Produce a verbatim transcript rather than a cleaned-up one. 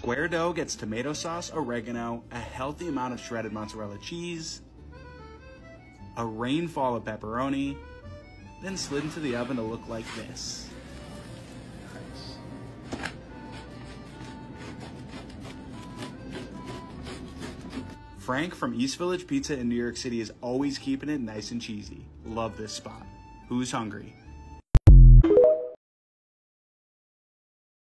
square dough gets tomato sauce, oregano, a healthy amount of shredded mozzarella cheese, a rainfall of pepperoni, then slid into the oven to look like this. Frank from East Village Pizza in New York City is always keeping it nice and cheesy. Love this spot. Who's hungry?